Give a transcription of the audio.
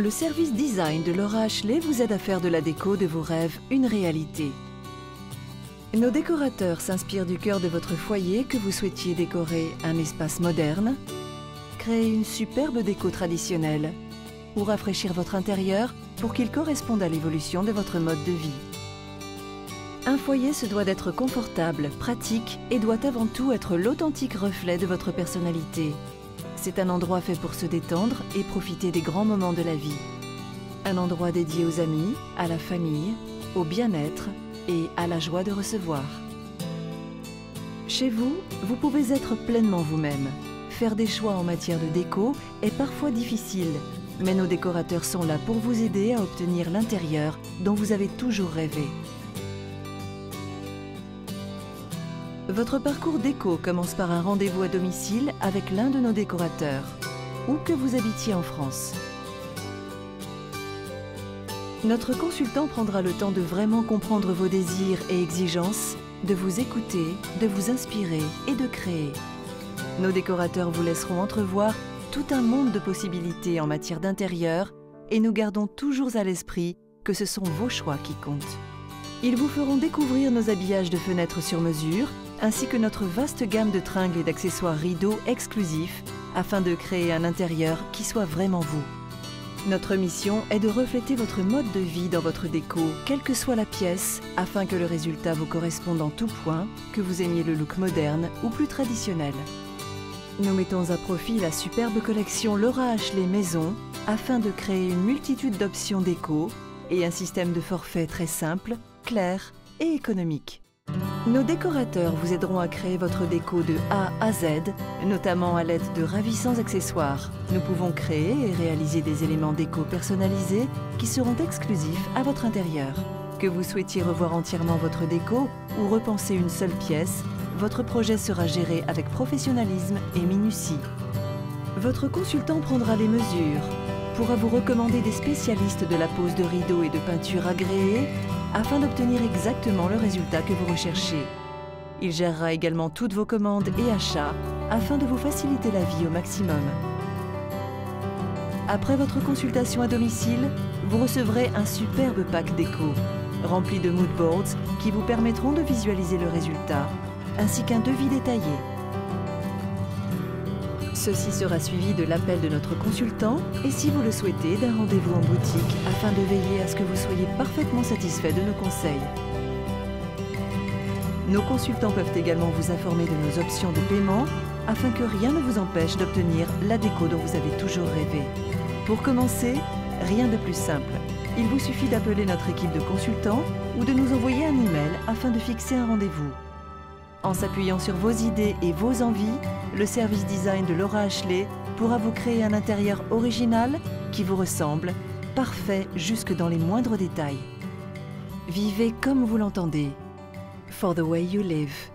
Le service design de Laura Ashley vous aide à faire de la déco de vos rêves une réalité. Nos décorateurs s'inspirent du cœur de votre foyer que vous souhaitiez décorer un espace moderne, créer une superbe déco traditionnelle ou rafraîchir votre intérieur pour qu'il corresponde à l'évolution de votre mode de vie. Un foyer se doit d'être confortable, pratique et doit avant tout être l'authentique reflet de votre personnalité. C'est un endroit fait pour se détendre et profiter des grands moments de la vie. Un endroit dédié aux amis, à la famille, au bien-être et à la joie de recevoir. Chez vous, vous pouvez être pleinement vous-même. Faire des choix en matière de déco est parfois difficile, mais nos décorateurs sont là pour vous aider à obtenir l'intérieur dont vous avez toujours rêvé. Votre parcours déco commence par un rendez-vous à domicile avec l'un de nos décorateurs, où que vous habitiez en France. Notre consultant prendra le temps de vraiment comprendre vos désirs et exigences, de vous écouter, de vous inspirer et de créer. Nos décorateurs vous laisseront entrevoir tout un monde de possibilités en matière d'intérieur et nous gardons toujours à l'esprit que ce sont vos choix qui comptent. Ils vous feront découvrir nos habillages de fenêtres sur mesure, ainsi que notre vaste gamme de tringles et d'accessoires rideaux exclusifs, afin de créer un intérieur qui soit vraiment vous. Notre mission est de refléter votre mode de vie dans votre déco, quelle que soit la pièce, afin que le résultat vous corresponde en tout point, que vous aimiez le look moderne ou plus traditionnel. Nous mettons à profit la superbe collection Laura Ashley Maison, afin de créer une multitude d'options déco et un système de forfait très simple, clair et économique. Nos décorateurs vous aideront à créer votre déco de A à Z, notamment à l'aide de ravissants accessoires. Nous pouvons créer et réaliser des éléments déco personnalisés qui seront exclusifs à votre intérieur. Que vous souhaitiez revoir entièrement votre déco ou repenser une seule pièce, votre projet sera géré avec professionnalisme et minutie. Votre consultant prendra les mesures, pourra vous recommander des spécialistes de la pose de rideaux et de peinture agréés afin d'obtenir exactement le résultat que vous recherchez. Il gérera également toutes vos commandes et achats afin de vous faciliter la vie au maximum. Après votre consultation à domicile, vous recevrez un superbe pack déco rempli de moodboards qui vous permettront de visualiser le résultat, ainsi qu'un devis détaillé. Ceci sera suivi de l'appel de notre consultant et, si vous le souhaitez, d'un rendez-vous en boutique afin de veiller à ce que vous soyez parfaitement satisfait de nos conseils. Nos consultants peuvent également vous informer de nos options de paiement afin que rien ne vous empêche d'obtenir la déco dont vous avez toujours rêvé. Pour commencer, rien de plus simple. Il vous suffit d'appeler notre équipe de consultants ou de nous envoyer un email afin de fixer un rendez-vous. En s'appuyant sur vos idées et vos envies, le service design de Laura Ashley pourra vous créer un intérieur original qui vous ressemble, parfait jusque dans les moindres détails. Vivez comme vous l'entendez. For the way you live.